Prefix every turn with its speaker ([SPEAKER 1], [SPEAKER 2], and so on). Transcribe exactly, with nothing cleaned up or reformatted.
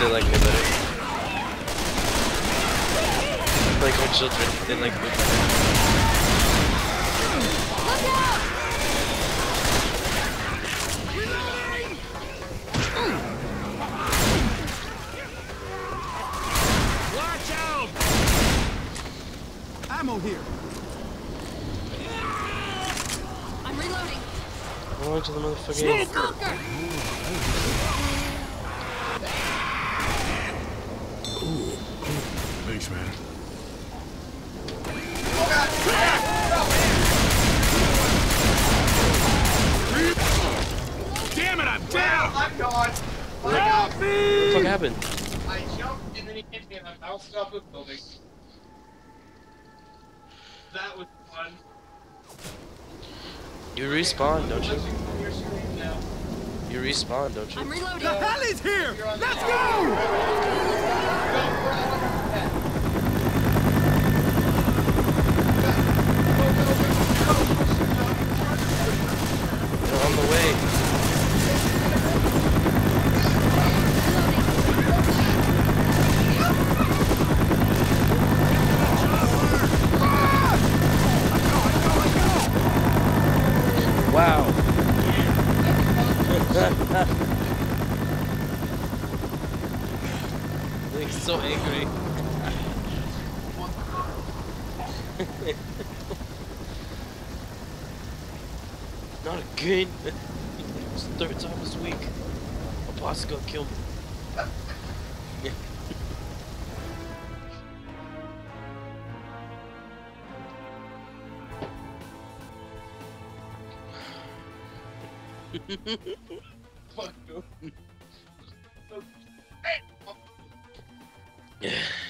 [SPEAKER 1] they like me better. Like our children, they like me better.
[SPEAKER 2] Look out!
[SPEAKER 3] Watch out! Ammo here.
[SPEAKER 2] I'm reloading.
[SPEAKER 1] Going to the motherfucking.
[SPEAKER 2] Smoker!
[SPEAKER 3] Thanks, man. Damn it, I'm down!
[SPEAKER 4] I'm gone.
[SPEAKER 1] What the fuck happened?
[SPEAKER 4] I jumped and then he hit me and I bounced off the building. That was fun.
[SPEAKER 1] You respawn, don't you?
[SPEAKER 4] Unless you can your screen now.
[SPEAKER 1] You respawn, don't you?
[SPEAKER 2] I'm reloading.
[SPEAKER 3] The hell is here? Let's go!
[SPEAKER 1] They're on the way. Wow. He's so angry. Not again. It's the third time this week. My boss is gonna kill me.
[SPEAKER 4] Fuck you.
[SPEAKER 1] Yeah.